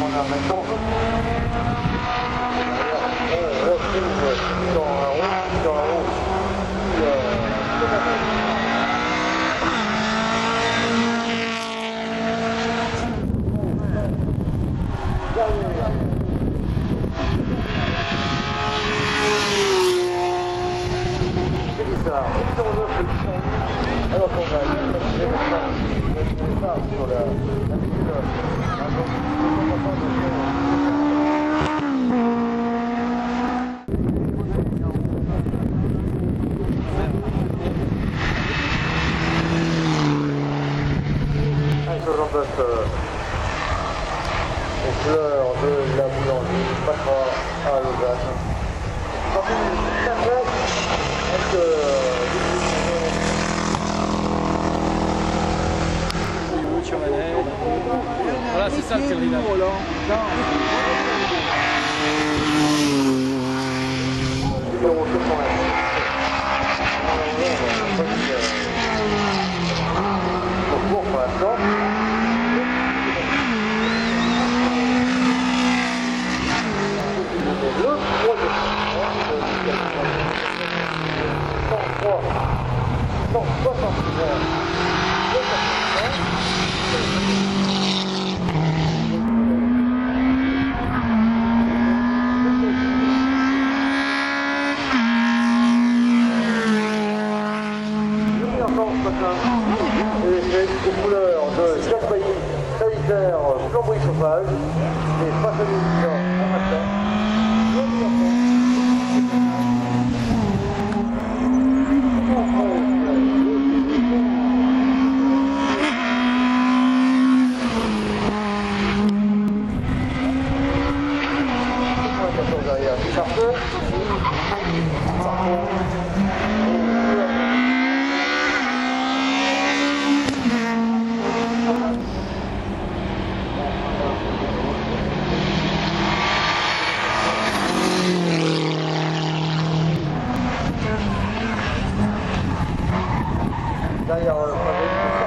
On a maintenant on retrouve dans la route alors qu'on va sur la aux fleurs de la boulangerie passera à Lausanne. Voilà, c'est ça le pèlerinage. Aux couleurs de Jacques Bailly, Salitaire, Plomberie Chauffage, et face à l'émission un matin. Derrière du charpeux. Derrière le pavé.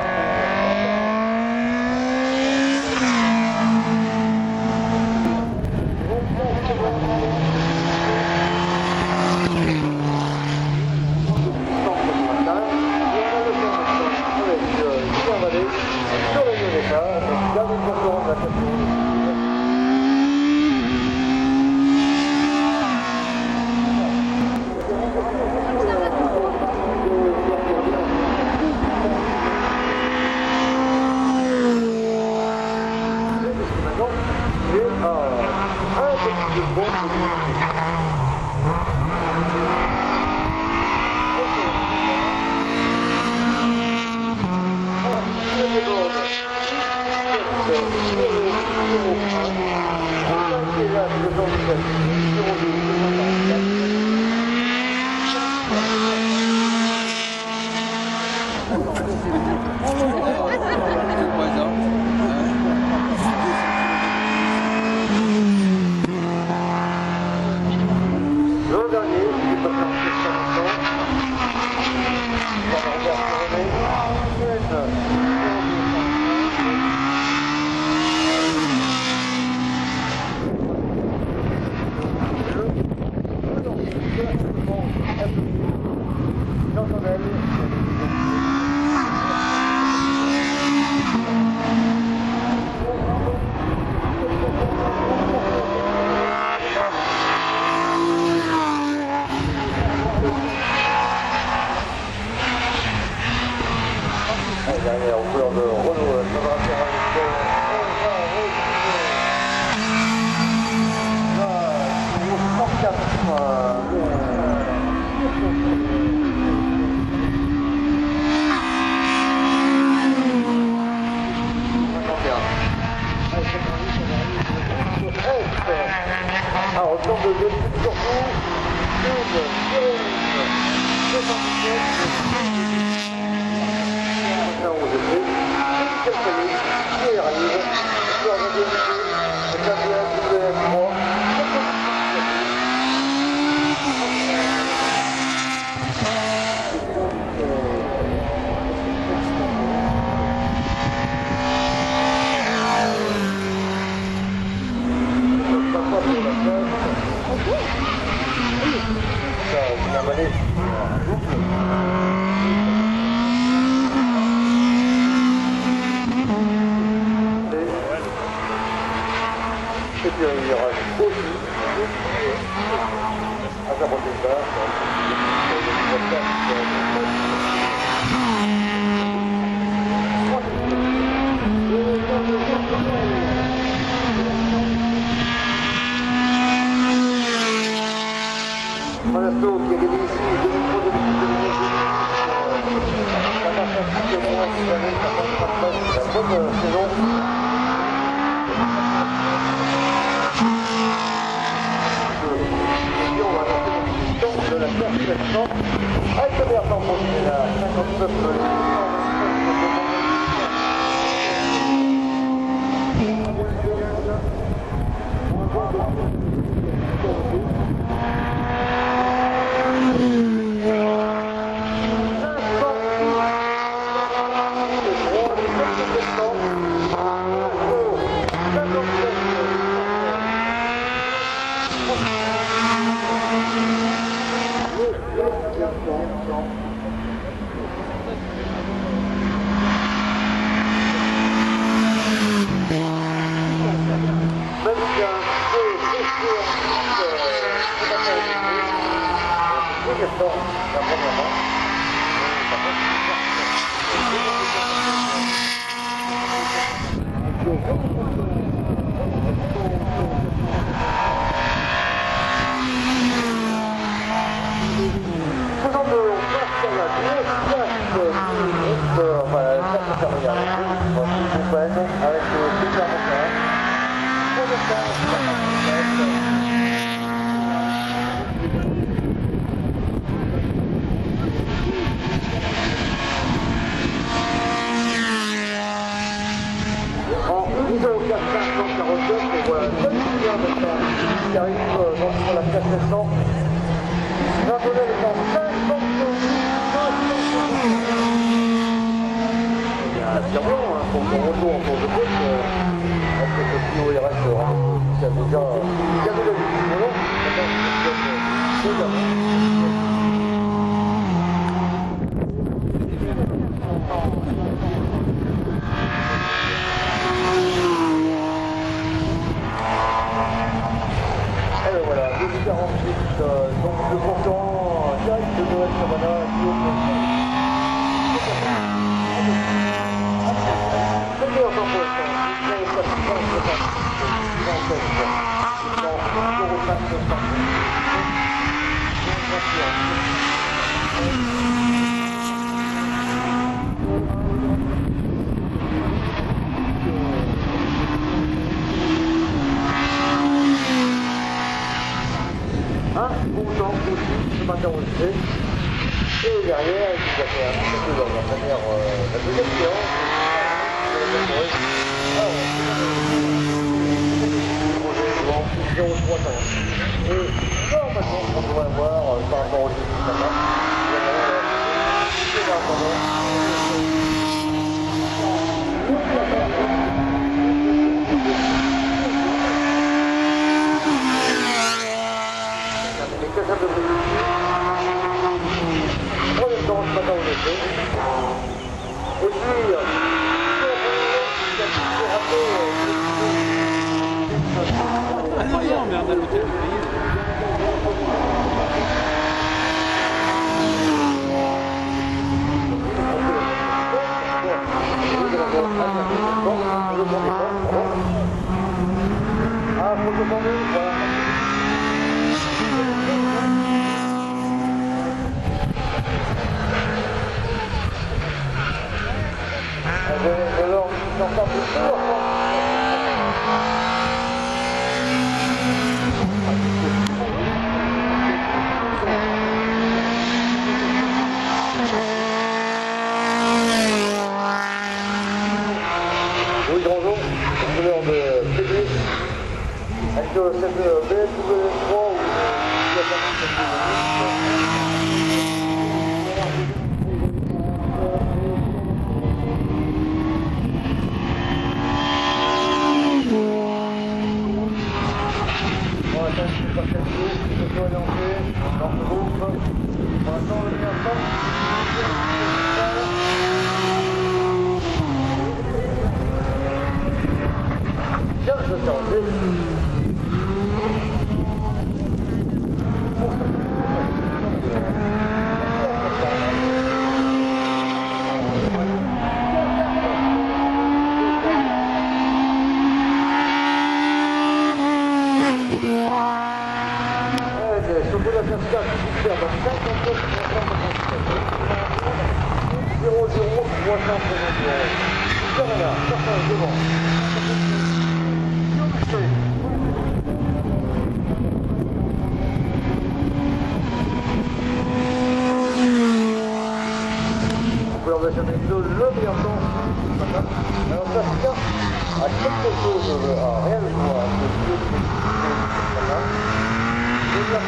Derrière, aux couleurs de Renault, ça va faire on tombe de surtout, la manette. Et puis il y aura aussi à sa prochaine barre. Voilà ce qui a gagné ici, 2003-2004. La bonne saison. De la classification avec le meilleur temps produit à 59 qui arrive dans la classe 700. Jean-Bonnet est en 50. Il y a un tir blanc pour son retour en cours de course. Après que le Pio RS qui a déjà gagné la voilà, 2048, donc le concurrent direct de Noël Savana, c'est le meilleur temps pour l'instant. Bon temps aussi, ce matin on le sait. Et derrière, il va faire un peu dans la deuxième séance. Et normalement, on devrait avoir par rapport au début de matin. Ça devrait troisième temps ce matin on le fait. Et puis, ah non, hier on merde à l'hôtel. Ah, faut que j'en ai, voilà. Alors, j'en parle plus tôt. Oui, bonjour, couleur de PD, avec cette BMW3 où il y a pas de Bien, je t'en le meilleur temps. Alors ça tient à quelque chose, à rien de moi, à ce lieu de et la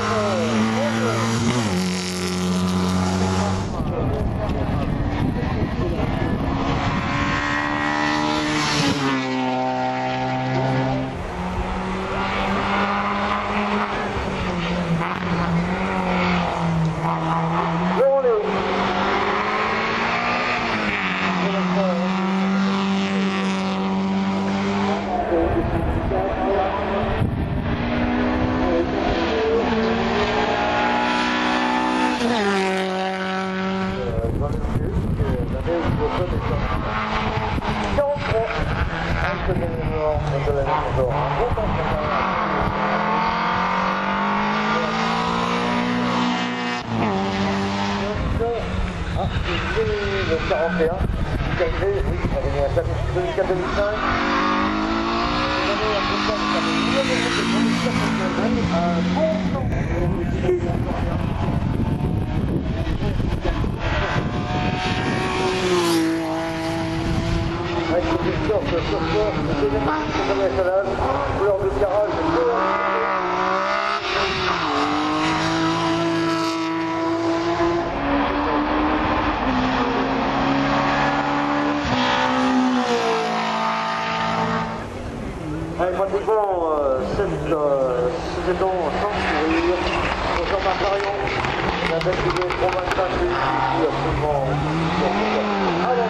le 41, calculé, oui, ça avait un service 2004-2005. Avec le sorte, couleur de garage, pratiquement cette saison sans sourire, au Jean-Marc Marion, la belle de 325 ici absolument à la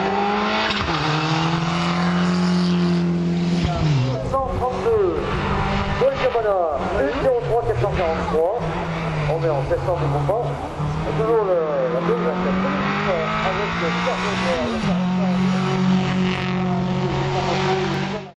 132, Paul Cabana, 103 443, on est en septembre de combat, et toujours la deuxième avec le